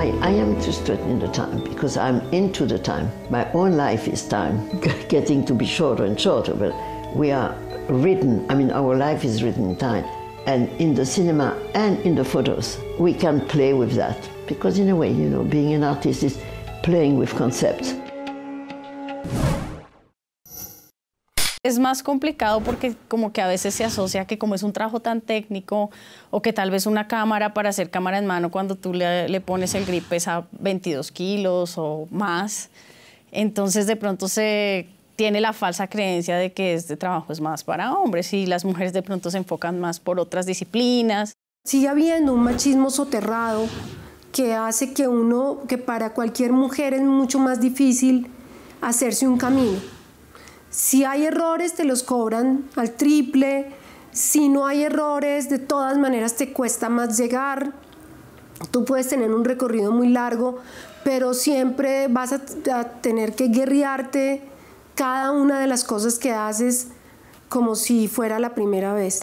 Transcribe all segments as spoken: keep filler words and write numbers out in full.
I, I am interested in the time because I'm into the time. My own life is time, getting to be shorter and shorter, but we are written, I mean, our life is written in time. And in the cinema and in the photos, we can play with that. Because in a way, you know, being an artist is playing with concepts. Es más complicado porque como que a veces se asocia que como es un trabajo tan técnico o que tal vez una cámara para hacer cámara en mano cuando tú le, le pones el grip pesa veintidós kilos o más, entonces de pronto se tiene la falsa creencia de que este trabajo es más para hombres y las mujeres de pronto se enfocan más por otras disciplinas. Sigue habiendo un machismo soterrado que hace que uno, que para cualquier mujer es mucho más difícil hacerse un camino. Si hay errores, te los cobran al triple. Si no hay errores, de todas maneras te cuesta más llegar. Tú puedes tener un recorrido muy largo, pero siempre vas a, a tener que guerrearte cada una de las cosas que haces como si fuera la primera vez.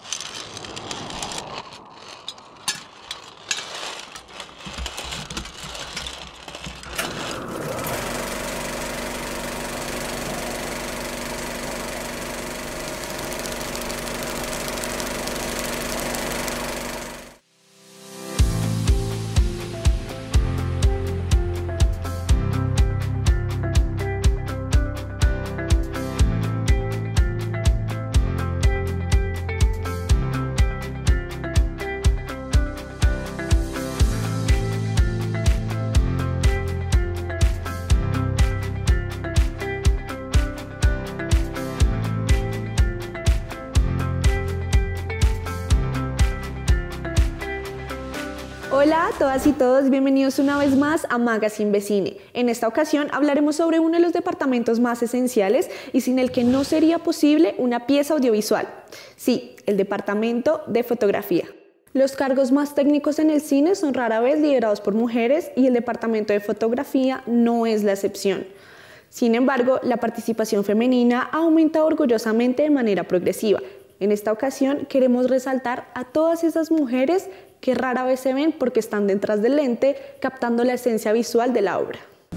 Hola a todas y todos, bienvenidos una vez más a Magazine de Cine. En esta ocasión hablaremos sobre uno de los departamentos más esenciales y sin el que no sería posible una pieza audiovisual. Sí, el departamento de fotografía. Los cargos más técnicos en el cine son rara vez liderados por mujeres y el departamento de fotografía no es la excepción. Sin embargo, la participación femenina ha aumentado orgullosamente de manera progresiva. En esta ocasión queremos resaltar a todas esas mujeres que rara vez se ven porque están detrás del lente, captando la esencia visual de la obra.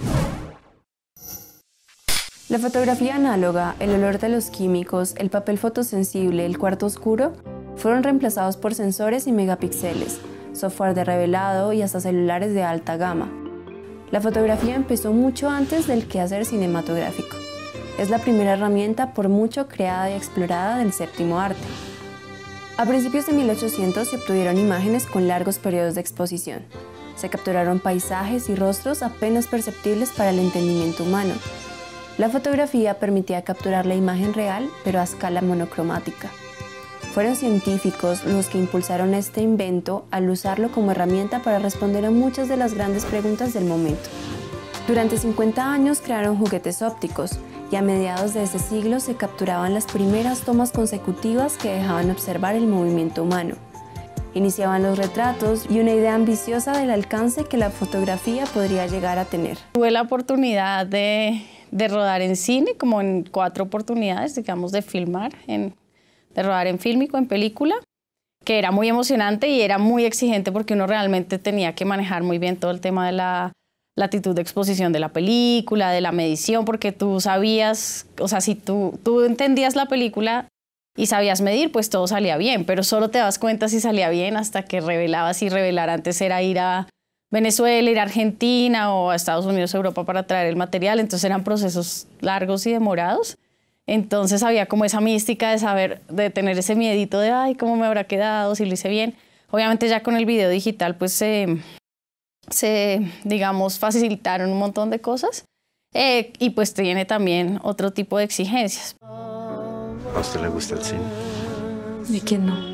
La fotografía análoga, el olor de los químicos, el papel fotosensible, el cuarto oscuro, fueron reemplazados por sensores y megapíxeles, software de revelado y hasta celulares de alta gama. La fotografía empezó mucho antes del quehacer cinematográfico. Es la primera herramienta por mucho creada y explorada del séptimo arte. A principios de mil ochocientos se obtuvieron imágenes con largos periodos de exposición. Se capturaron paisajes y rostros apenas perceptibles para el entendimiento humano. La fotografía permitía capturar la imagen real, pero a escala monocromática. Fueron científicos los que impulsaron este invento al usarlo como herramienta para responder a muchas de las grandes preguntas del momento. Durante cincuenta años crearon juguetes ópticos, y a mediados de ese siglo se capturaban las primeras tomas consecutivas que dejaban observar el movimiento humano. Iniciaban los retratos y una idea ambiciosa del alcance que la fotografía podría llegar a tener. Tuve la oportunidad de, de rodar en cine, como en cuatro oportunidades, digamos, de filmar, en, de rodar en fílmico, en película, que era muy emocionante y era muy exigente porque uno realmente tenía que manejar muy bien todo el tema de la latitud de exposición de la película, de la medición, porque tú sabías, o sea, si tú, tú entendías la película y sabías medir, pues todo salía bien, pero solo te das cuenta si salía bien hasta que revelabas y revelar. Antes era ir a Venezuela, ir a Argentina o a Estados Unidos, Europa para traer el material, entonces eran procesos largos y demorados. Entonces había como esa mística de saber, de tener ese miedito de, ay, ¿cómo me habrá quedado? Si lo hice bien. Obviamente ya con el video digital, pues eh, se, digamos, facilitaron un montón de cosas eh, y pues tiene también otro tipo de exigencias. ¿A usted le gusta el cine? ¿Y quién no?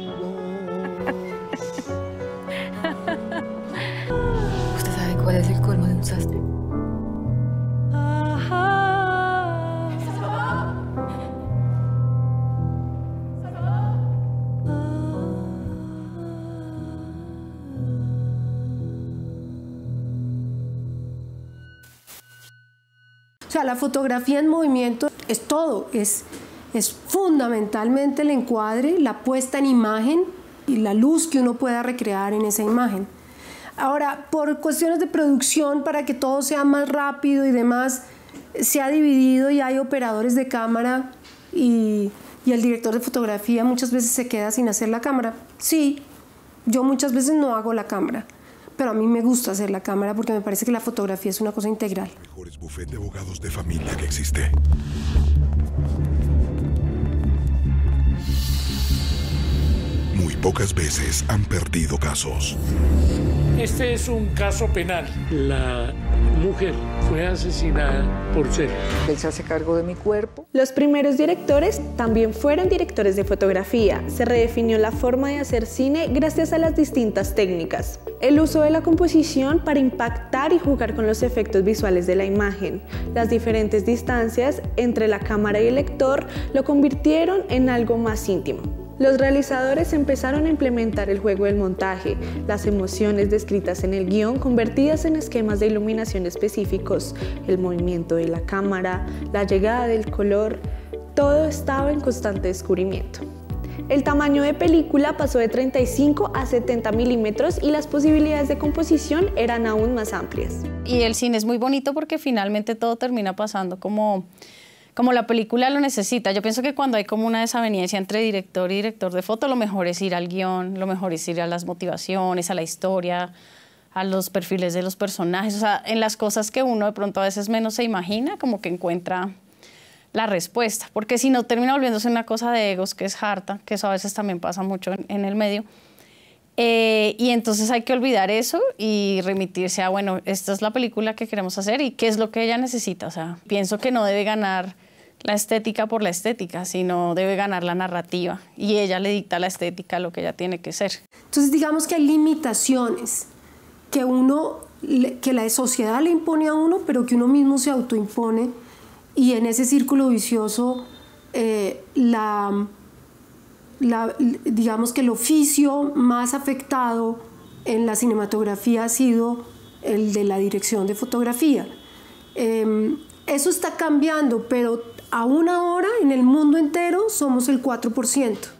¿Usted sabe cuál es el colmo de un sastre? O sea, la fotografía en movimiento es todo, es, es fundamentalmente el encuadre, la puesta en imagen y la luz que uno pueda recrear en esa imagen. Ahora, por cuestiones de producción, para que todo sea más rápido y demás, se ha dividido y hay operadores de cámara y, y el director de fotografía muchas veces se queda sin hacer la cámara. Sí, yo muchas veces no hago la cámara, pero a mí me gusta hacer la cámara porque me parece que la fotografía es una cosa integral. El mejor bufete de abogados de familia que existe. Muy pocas veces han perdido casos. Este es un caso penal. La mujer fue asesinada por celos. Él se hace cargo de mi cuerpo. Los primeros directores también fueron directores de fotografía. Se redefinió la forma de hacer cine gracias a las distintas técnicas. El uso de la composición para impactar y jugar con los efectos visuales de la imagen. Las diferentes distancias entre la cámara y el lector lo convirtieron en algo más íntimo. Los realizadores empezaron a implementar el juego del montaje, las emociones descritas en el guión convertidas en esquemas de iluminación específicos, el movimiento de la cámara, la llegada del color, todo estaba en constante descubrimiento. El tamaño de película pasó de treinta y cinco a setenta milímetros y las posibilidades de composición eran aún más amplias. Y el cine es muy bonito porque finalmente todo termina pasando como... como la película lo necesita. Yo pienso que cuando hay como una desaveniencia entre director y director de foto, lo mejor es ir al guión, lo mejor es ir a las motivaciones, a la historia, a los perfiles de los personajes, o sea, en las cosas que uno de pronto a veces menos se imagina, como que encuentra la respuesta. Porque si no, termina volviéndose una cosa de egos que es harta, que eso a veces también pasa mucho en, en el medio. Eh, y entonces hay que olvidar eso y remitirse a, bueno, esta es la película que queremos hacer y qué es lo que ella necesita. O sea, pienso que no debe ganar la estética por la estética, sino debe ganar la narrativa y ella le dicta la estética a lo que ella tiene que ser. Entonces digamos que hay limitaciones que uno, que la sociedad le impone a uno, pero que uno mismo se autoimpone, y en ese círculo vicioso eh, la, la, digamos que el oficio más afectado en la cinematografía ha sido el de la dirección de fotografía. Eh, eso está cambiando, pero aún ahora en el mundo entero somos el cuatro por ciento.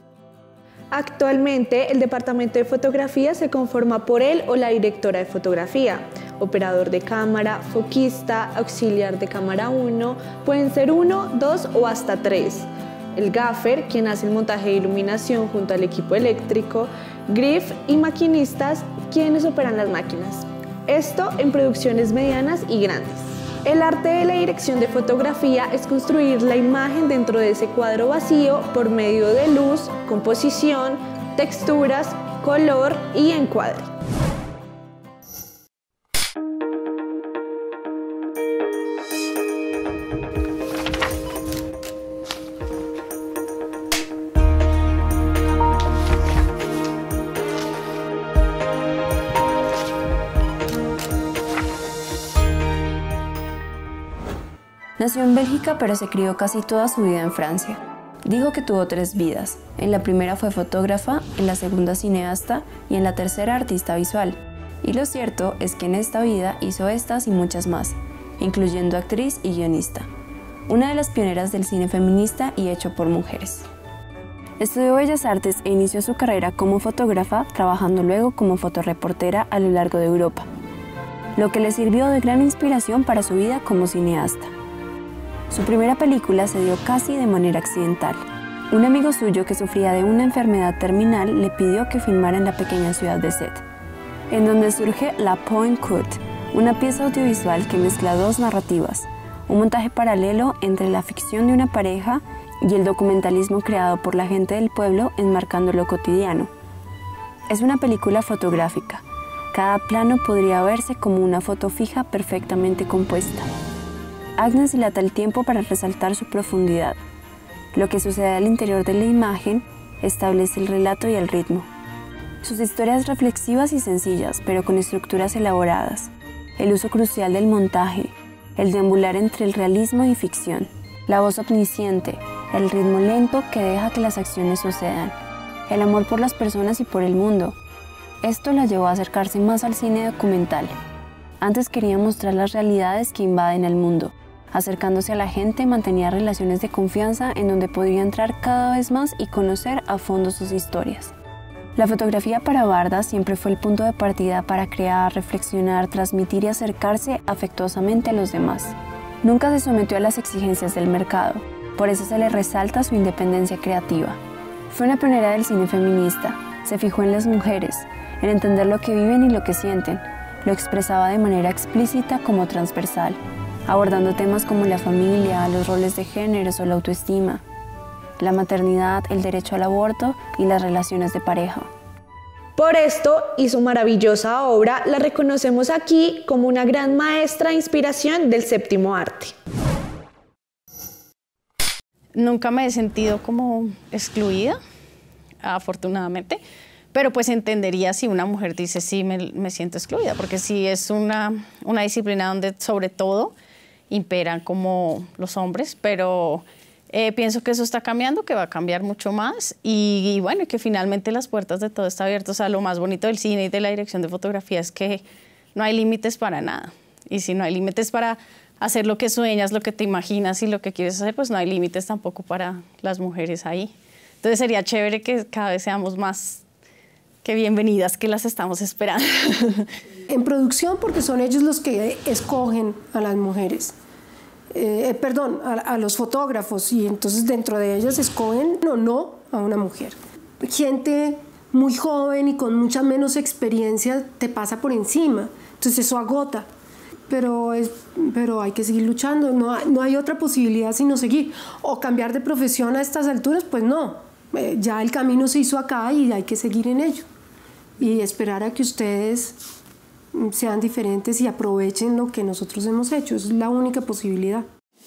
Actualmente el departamento de fotografía se conforma por él o la directora de fotografía, operador de cámara, foquista, auxiliar de cámara uno, pueden ser uno, dos o hasta tres. El gaffer, quien hace el montaje de iluminación junto al equipo eléctrico, griff y maquinistas, quienes operan las máquinas. Esto en producciones medianas y grandes. El arte de la dirección de fotografía es construir la imagen dentro de ese cuadro vacío por medio de luz, composición, texturas, color y encuadre. Nació en Bélgica, pero se crió casi toda su vida en Francia. Dijo que tuvo tres vidas. En la primera fue fotógrafa, en la segunda cineasta y en la tercera artista visual. Y lo cierto es que en esta vida hizo estas y muchas más, incluyendo actriz y guionista. Una de las pioneras del cine feminista y hecho por mujeres. Estudió Bellas Artes e inició su carrera como fotógrafa, trabajando luego como fotoreportera a lo largo de Europa, lo que le sirvió de gran inspiración para su vida como cineasta. Su primera película se dio casi de manera accidental. Un amigo suyo que sufría de una enfermedad terminal le pidió que filmara en la pequeña ciudad de Sète, en donde surge La Point Courte, una pieza audiovisual que mezcla dos narrativas, un montaje paralelo entre la ficción de una pareja y el documentalismo creado por la gente del pueblo enmarcando lo cotidiano. Es una película fotográfica. Cada plano podría verse como una foto fija perfectamente compuesta. Agnes dilata el tiempo para resaltar su profundidad. Lo que sucede al interior de la imagen establece el relato y el ritmo. Sus historias reflexivas y sencillas, pero con estructuras elaboradas. El uso crucial del montaje, el deambular entre el realismo y ficción. La voz omnisciente, el ritmo lento que deja que las acciones sucedan. El amor por las personas y por el mundo. Esto la llevó a acercarse más al cine documental. Antes quería mostrar las realidades que invaden el mundo. Acercándose a la gente, mantenía relaciones de confianza en donde podía entrar cada vez más y conocer a fondo sus historias. La fotografía para Barda siempre fue el punto de partida para crear, reflexionar, transmitir y acercarse afectuosamente a los demás. Nunca se sometió a las exigencias del mercado, por eso se le resalta su independencia creativa. Fue una pionera del cine feminista, se fijó en las mujeres, en entender lo que viven y lo que sienten, lo expresaba de manera explícita como transversal, abordando temas como la familia, los roles de género o la autoestima, la maternidad, el derecho al aborto y las relaciones de pareja. Por esto y su maravillosa obra la reconocemos aquí como una gran maestra de inspiración del séptimo arte. Nunca me he sentido como excluida, afortunadamente, pero pues entendería si una mujer dice sí, me, me siento excluida, porque sí es una, una disciplina donde sobre todo imperan como los hombres, pero eh, pienso que eso está cambiando, que va a cambiar mucho más y, y bueno, que finalmente las puertas de todo están abiertas. O sea, lo más bonito del cine y de la dirección de fotografía es que no hay límites para nada, y si no hay límites para hacer lo que sueñas, lo que te imaginas y lo que quieres hacer, pues no hay límites tampoco para las mujeres ahí. Entonces sería chévere que cada vez seamos más que bienvenidas, que las estamos esperando. En producción, porque son ellos los que escogen a las mujeres, eh, perdón, a, a los fotógrafos, y entonces dentro de ellas escogen o no a una mujer. Gente muy joven y con mucha menos experiencia te pasa por encima, entonces eso agota. Pero, es, pero hay que seguir luchando, no hay, no hay otra posibilidad sino seguir. O cambiar de profesión a estas alturas, pues no. Eh, ya el camino se hizo acá y hay que seguir en ello. Y esperar a que ustedes sean diferentes y aprovechen lo que nosotros hemos hecho. Esa es la única posibilidad.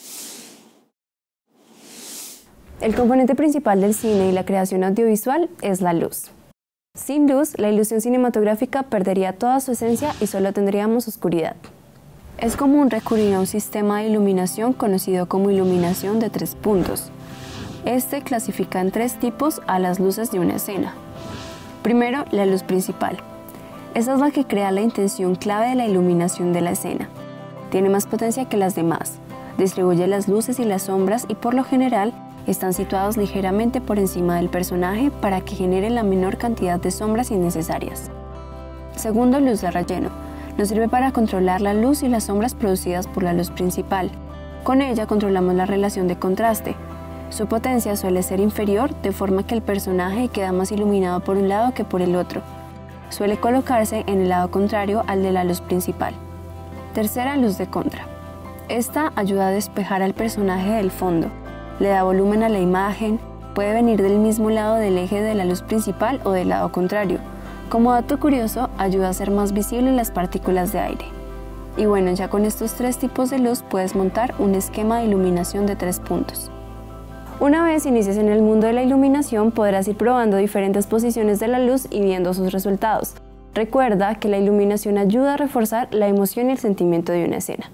El componente principal del cine y la creación audiovisual es la luz. Sin luz, la ilusión cinematográfica perdería toda su esencia y solo tendríamos oscuridad. Es común recurrir a un sistema de iluminación conocido como iluminación de tres puntos. Este clasifica en tres tipos a las luces de una escena. Primero, la luz principal. Esa es la que crea la intención clave de la iluminación de la escena. Tiene más potencia que las demás, distribuye las luces y las sombras y por lo general están situados ligeramente por encima del personaje para que generen la menor cantidad de sombras innecesarias. Segundo, luz de relleno. Nos sirve para controlar la luz y las sombras producidas por la luz principal. Con ella controlamos la relación de contraste. Su potencia suele ser inferior, de forma que el personaje queda más iluminado por un lado que por el otro. Suele colocarse en el lado contrario al de la luz principal. Tercera, luz de contra. Esta ayuda a despejar al personaje del fondo. Le da volumen a la imagen, puede venir del mismo lado del eje de la luz principal o del lado contrario. Como dato curioso, ayuda a hacer más visibles las partículas de aire. Y bueno, ya con estos tres tipos de luz puedes montar un esquema de iluminación de tres puntos. Una vez inicies en el mundo de la iluminación, podrás ir probando diferentes posiciones de la luz y viendo sus resultados. Recuerda que la iluminación ayuda a reforzar la emoción y el sentimiento de una escena.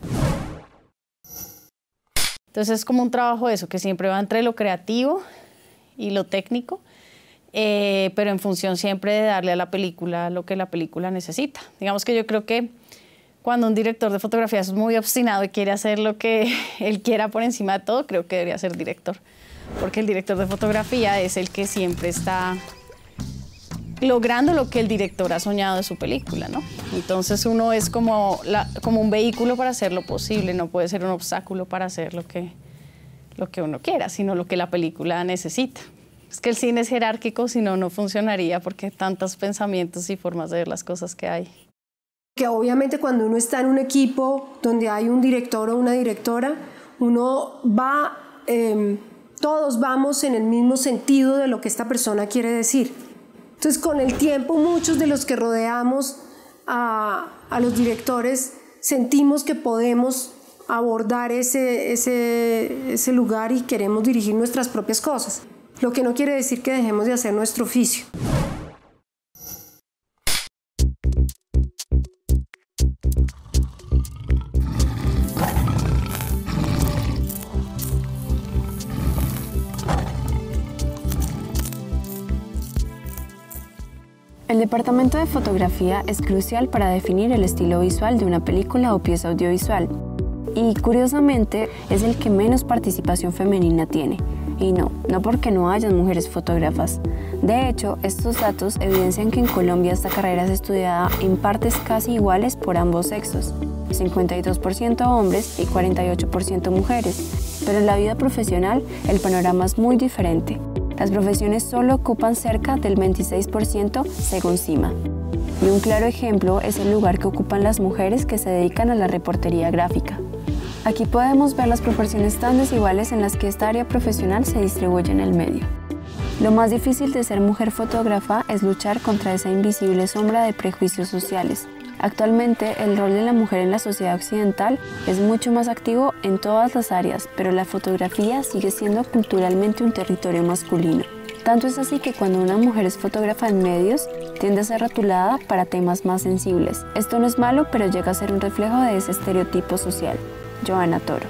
Entonces es como un trabajo de eso, que siempre va entre lo creativo y lo técnico. Eh, pero en función siempre de darle a la película lo que la película necesita. Digamos que yo creo que cuando un director de fotografía es muy obstinado y quiere hacer lo que él quiera por encima de todo, creo que debería ser director. Porque el director de fotografía es el que siempre está logrando lo que el director ha soñado de su película, ¿no? Entonces uno es como, la, como un vehículo para hacer lo posible, no puede ser un obstáculo para hacer lo que, lo que uno quiera, sino lo que la película necesita. Es que el cine es jerárquico, si no, no funcionaría porque hay tantos pensamientos y formas de ver las cosas que hay. Que obviamente cuando uno está en un equipo donde hay un director o una directora, uno va, eh, todos vamos en el mismo sentido de lo que esta persona quiere decir. Entonces con el tiempo muchos de los que rodeamos a, a los directores sentimos que podemos abordar ese, ese, ese lugar y queremos dirigir nuestras propias cosas. Lo que no quiere decir que dejemos de hacer nuestro oficio. El departamento de fotografía es crucial para definir el estilo visual de una película o pieza audiovisual. Y, curiosamente, es el que menos participación femenina tiene. Y no, no porque no hayan mujeres fotógrafas. De hecho, estos datos evidencian que en Colombia esta carrera es estudiada en partes casi iguales por ambos sexos, cincuenta y dos por ciento hombres y cuarenta y ocho por ciento mujeres. Pero en la vida profesional el panorama es muy diferente. Las profesiones solo ocupan cerca del veintiséis por ciento según CIMA. Y un claro ejemplo es el lugar que ocupan las mujeres que se dedican a la reportería gráfica. Aquí podemos ver las proporciones tan desiguales en las que esta área profesional se distribuye en el medio. Lo más difícil de ser mujer fotógrafa es luchar contra esa invisible sombra de prejuicios sociales. Actualmente, el rol de la mujer en la sociedad occidental es mucho más activo en todas las áreas, pero la fotografía sigue siendo culturalmente un territorio masculino. Tanto es así que cuando una mujer es fotógrafa en medios, tiende a ser rotulada para temas más sensibles. Esto no es malo, pero llega a ser un reflejo de ese estereotipo social. Joana Toro.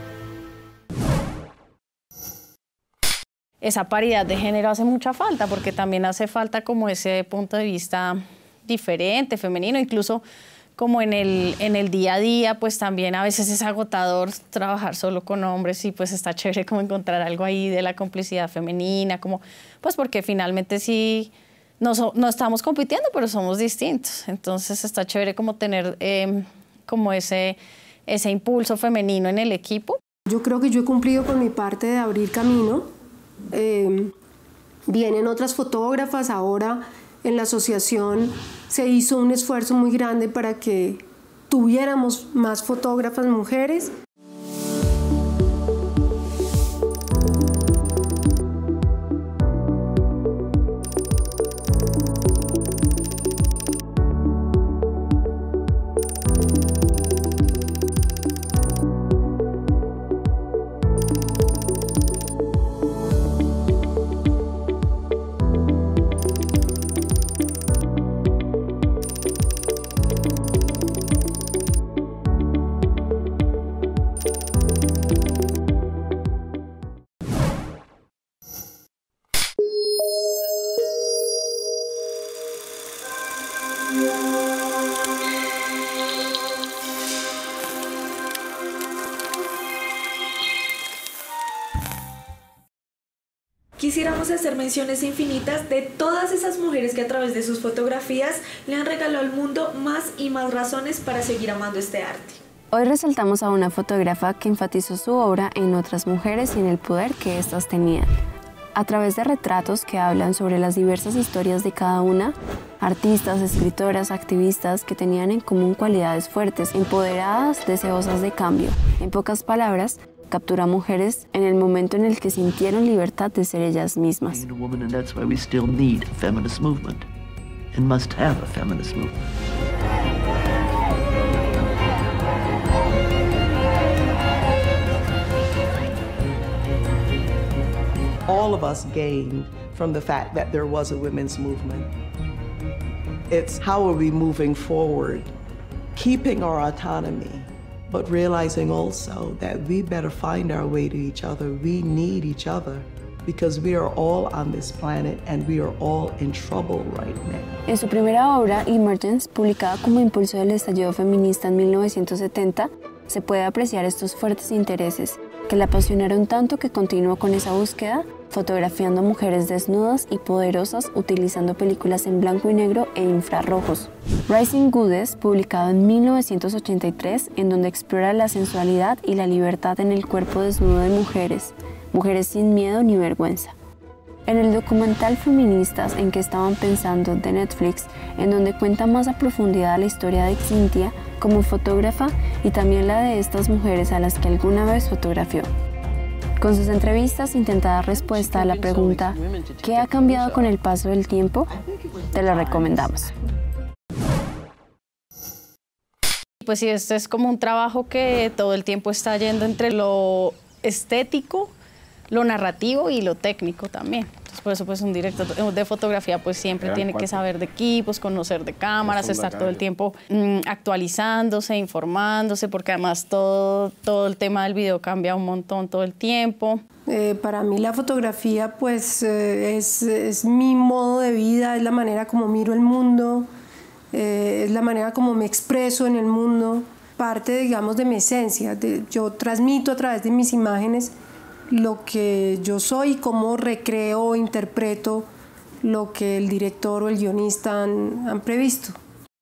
Esa paridad de género hace mucha falta, porque también hace falta como ese punto de vista diferente, femenino, incluso como en el, en el día a día, pues también a veces es agotador trabajar solo con hombres y pues está chévere como encontrar algo ahí de la complicidad femenina, como, pues porque finalmente sí, no, so, no estamos compitiendo, pero somos distintos, entonces está chévere como tener eh, como ese, ese impulso femenino en el equipo. Yo creo que yo he cumplido con mi parte de abrir camino. Eh, vienen otras fotógrafas, ahora en la asociación se hizo un esfuerzo muy grande para que tuviéramos más fotógrafas mujeres. Quisiéramos hacer menciones infinitas de todas esas mujeres que a través de sus fotografías le han regalado al mundo más y más razones para seguir amando este arte. Hoy resaltamos a una fotógrafa que enfatizó su obra en otras mujeres y en el poder que éstas tenían. A través de retratos que hablan sobre las diversas historias de cada una, artistas, escritoras, activistas que tenían en común cualidades fuertes, empoderadas, deseosas de cambio. En pocas palabras, captura mujeres en el momento en el que sintieron libertad de ser ellas mismas. All of us gained from the fact that there was a women's movement. It's how are we moving forward, keeping our autonomy, but realizing also that we better find our way to each other. We need each other because we are all on this planet and we are all in trouble right now. En su primera obra, Emergence, publicada como impulso del estallido feminista en mil novecientos setenta, se puede apreciar estos fuertes intereses que la apasionaron tanto que continuó con esa búsqueda, fotografiando mujeres desnudas y poderosas utilizando películas en blanco y negro e infrarrojos. Rising Goddess, publicado en mil novecientos ochenta y tres, en donde explora la sensualidad y la libertad en el cuerpo desnudo de mujeres, mujeres sin miedo ni vergüenza. En el documental Feministas en que estaban pensando de Netflix, en donde cuenta más a profundidad la historia de Cynthia como fotógrafa y también la de estas mujeres a las que alguna vez fotografió. Con sus entrevistas intenta dar respuesta a la pregunta ¿qué ha cambiado con el paso del tiempo? Te lo recomendamos. Pues sí, este es como un trabajo que todo el tiempo está yendo entre lo estético, lo narrativo y lo técnico también. Entonces, por eso pues un director de fotografía pues siempre tiene que saber de equipos, conocer de cámaras, estar todo el tiempo mmm, actualizándose, informándose, porque además todo, todo el tema del video cambia un montón todo el tiempo. Eh, para mí la fotografía pues eh, es, es mi modo de vida, es la manera como miro el mundo, eh, es la manera como me expreso en el mundo, parte digamos de mi esencia, de, yo transmito a través de mis imágenes lo que yo soy, cómo recreo o interpreto lo que el director o el guionista han, han previsto.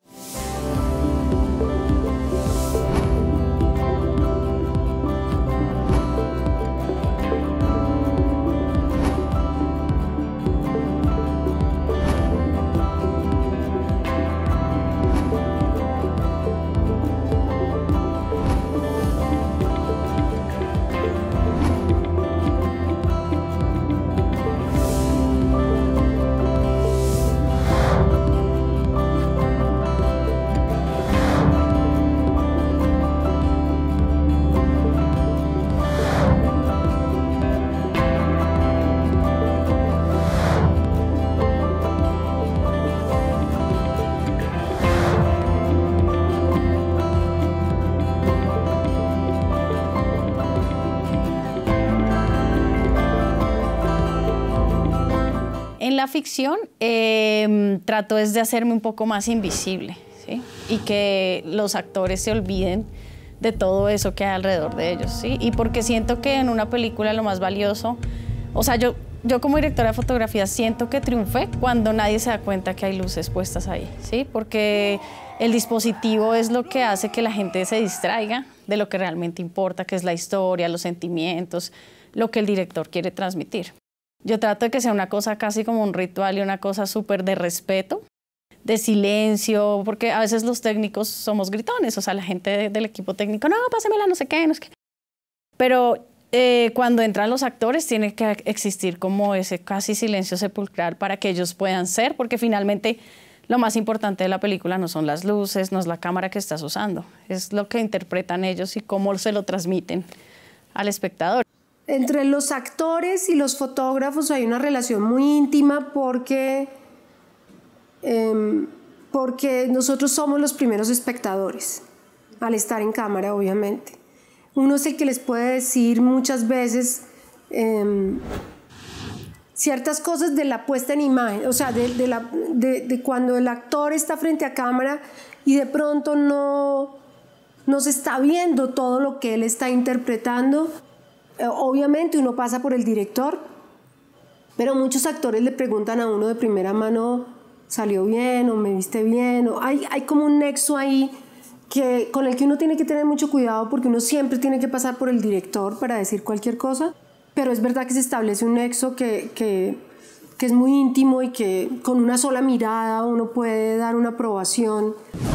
En la ficción eh, trato es de hacerme un poco más invisible, ¿sí? Y que los actores se olviden de todo eso que hay alrededor de ellos, ¿sí? Y porque siento que en una película lo más valioso, o sea, yo, yo como directora de fotografía siento que triunfé cuando nadie se da cuenta que hay luces puestas ahí, ¿sí? Porque el dispositivo es lo que hace que la gente se distraiga de lo que realmente importa, que es la historia, los sentimientos, lo que el director quiere transmitir. Yo trato de que sea una cosa casi como un ritual y una cosa súper de respeto, de silencio, porque a veces los técnicos somos gritones, o sea, la gente de, del equipo técnico, no, pásemela, no sé qué, no sé qué. Pero eh, cuando entran los actores tiene que existir como ese casi silencio sepulcral para que ellos puedan ser, porque finalmente lo más importante de la película no son las luces, no es la cámara que estás usando, es lo que interpretan ellos y cómo se lo transmiten al espectador. Entre los actores y los fotógrafos hay una relación muy íntima porque, eh, porque nosotros somos los primeros espectadores al estar en cámara, obviamente. Uno es el que les puede decir muchas veces eh, ciertas cosas de la puesta en imagen, o sea, de, de, la, de, de cuando el actor está frente a cámara y de pronto no, no se está viendo todo lo que él está interpretando. Obviamente uno pasa por el director, pero muchos actores le preguntan a uno de primera mano, ¿salió bien o me viste bien? O hay, hay como un nexo ahí que, con el que uno tiene que tener mucho cuidado porque uno siempre tiene que pasar por el director para decir cualquier cosa, pero es verdad que se establece un nexo que, que, que es muy íntimo y que con una sola mirada uno puede dar una aprobación.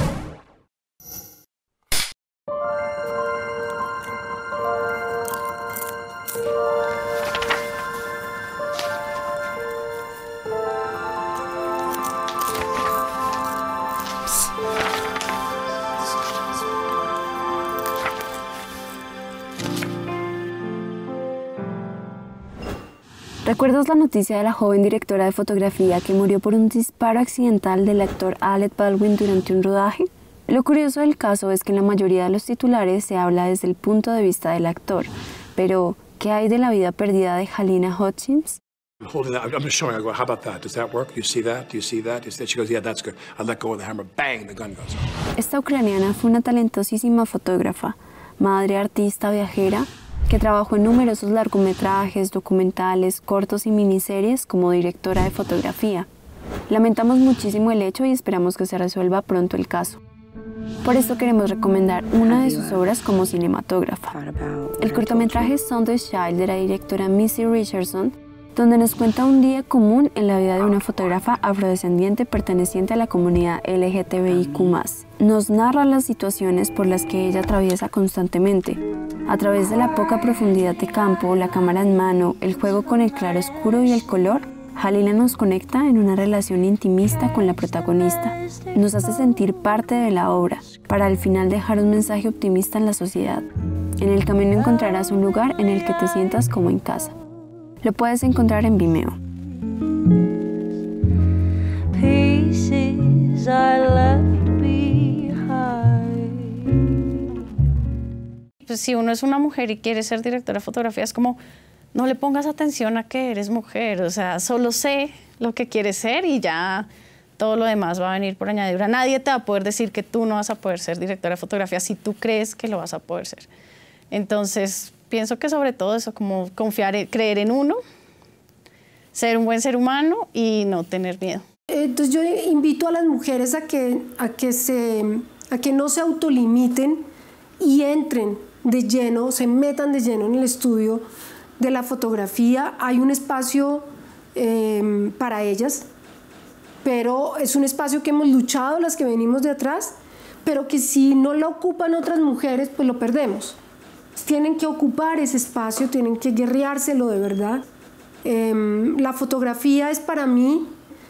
¿Recuerdas la noticia de la joven directora de fotografía que murió por un disparo accidental del actor Alec Baldwin durante un rodaje? Lo curioso del caso es que en la mayoría de los titulares se habla desde el punto de vista del actor. Pero, ¿qué hay de la vida perdida de Halyna Hutchins? Holding that, I'm just showing. I go, how about that? Does that work? You see that? Do you see that? Is that? She goes, yeah, that's good. I let go of the hammer. Bang, the gun goes off. Esta ucraniana fue una talentosísima fotógrafa, madre, artista, viajera, que trabajó en numerosos largometrajes, documentales, cortos y miniseries como directora de fotografía. Lamentamos muchísimo el hecho y esperamos que se resuelva pronto el caso. Por eso queremos recomendar una de sus obras como cinematógrafa. El cortometraje Sundance Child de la directora Missy Richardson, donde nos cuenta un día común en la vida de una fotógrafa afrodescendiente perteneciente a la comunidad L G T B I Q más. Nos narra las situaciones por las que ella atraviesa constantemente. A través de la poca profundidad de campo, la cámara en mano, el juego con el claroscuro y el color, Halyna nos conecta en una relación intimista con la protagonista. Nos hace sentir parte de la obra, para al final dejar un mensaje optimista en la sociedad. En el camino encontrarás un lugar en el que te sientas como en casa. Lo puedes encontrar en Vimeo. Pues si uno es una mujer y quiere ser directora de fotografía, es como, no le pongas atención a que eres mujer, o sea, solo sé lo que quieres ser y ya todo lo demás va a venir por añadidura. Nadie te va a poder decir que tú no vas a poder ser directora de fotografía si tú crees que lo vas a poder ser. Entonces, pienso que sobre todo eso, como confiar, en, creer en uno, ser un buen ser humano y no tener miedo. Entonces yo invito a las mujeres a que, a que, se, a que no se autolimiten y entren de lleno, se metan de lleno en el estudio de la fotografía. Hay un espacio eh, para ellas, pero es un espacio que hemos luchado las que venimos de atrás, pero que si no lo ocupan otras mujeres, pues lo perdemos. Tienen que ocupar ese espacio, tienen que guerreárselo de verdad. Eh, la fotografía es para mí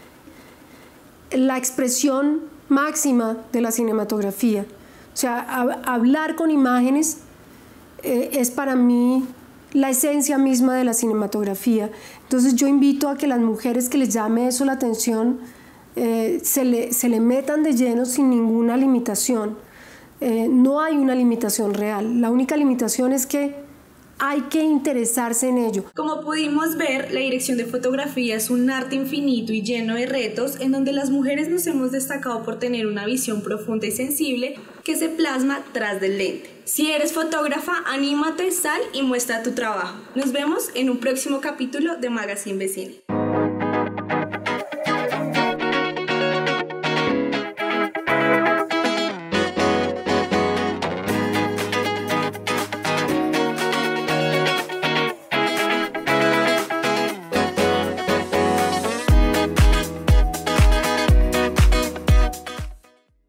la expresión máxima de la cinematografía. O sea, a, hablar con imágenes eh, es para mí la esencia misma de la cinematografía. Entonces yo invito a que las mujeres que les llame eso la atención eh, se, le, se le metan de lleno sin ninguna limitación. Eh, no hay una limitación real. La única limitación es que hay que interesarse en ello. Como pudimos ver, la dirección de fotografía es un arte infinito y lleno de retos en donde las mujeres nos hemos destacado por tener una visión profunda y sensible que se plasma tras del lente. Si eres fotógrafa, anímate, sal y muestra tu trabajo. Nos vemos en un próximo capítulo de Magazine Vesine.